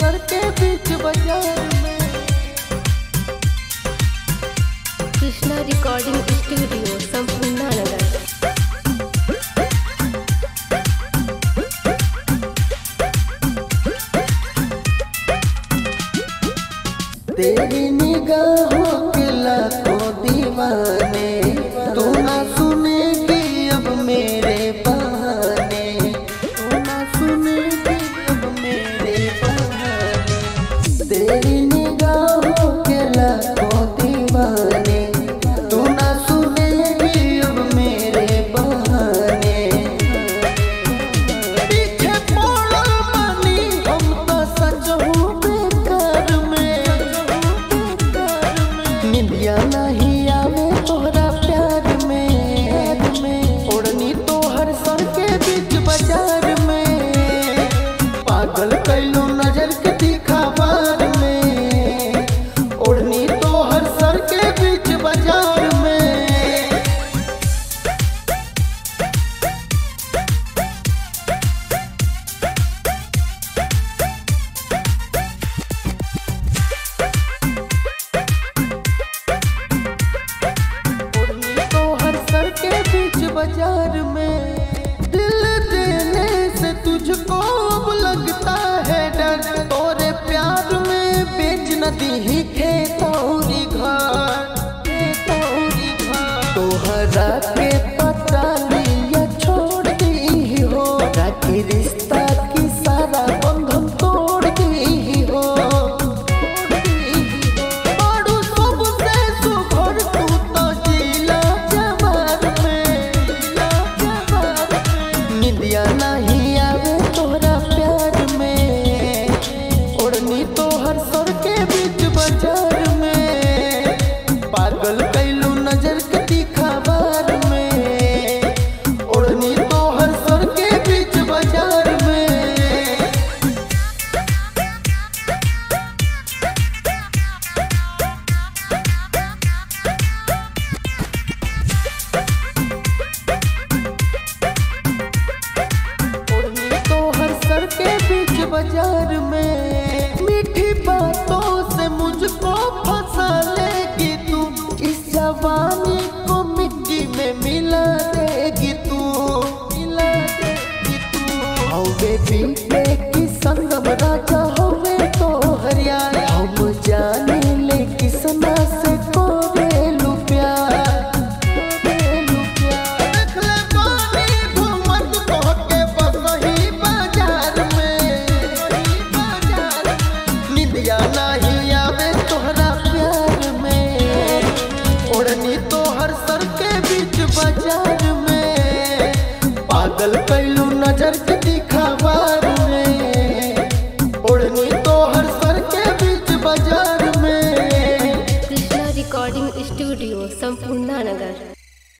सर के बीच बाजार में। कृष्णा रिकॉर्डिंग स्टूडियो संपूर्ण नगर। तेरी निगाहों के लाखों दीवाने, तू ना सुनेगी अब मेरे बहाने, तू ना सुनेगी अब मेरे बहाने। तेरी निगाहों के लाखों दीवाने, तू ना सुनेगी अब मेरे बहाने। पीछे पड़ल बानी हम तो सच हूँ बेकार में, निंदिया नहीं आवे तोहरा प्यार में। ओढ़नी तो हर सर के बीच बाजार में, पागल कैलू नजर के तीखा बार में। ओढ़नी तो हर सर के बीच बाजार में। बाजार में दिल देने से तुझको अब लगता है डर, तोरे प्यार में बेच न दी खेत और घर, तोहरा के पता लिया छोड़ दी हो, राखी रिश्ता की सारा बंधन तोड़ दी हो। निंदिया नहीं आवे तोहरा प्यार में, ओढ़नी तो हर सर के बीच बाजार में। पागल कैलू नजर के तीखा बार में, ओढ़नी तो हर सर के बीच बाजार में। के बीच बाजार में मीठी बातों से मुझको फंसा लेगी तू, इस जवानी को मिट्टी में मिला देगी तू, मिला देगी तू। आओ बेबी की संगम राजा होवे तो हरियाणा, हम जाने ले किसना से कोरेलू प्यार। नहीं आवे तोहरा प्यार में, ओढ़नी तो हर सर के बीच बाजार में। पागल कैलू नजर के तीखा बार में, ओढ़नी तो हर सर के बीच बाजार में। कृष्णा रिकॉर्डिंग स्टूडियो संपूर्ण नगर।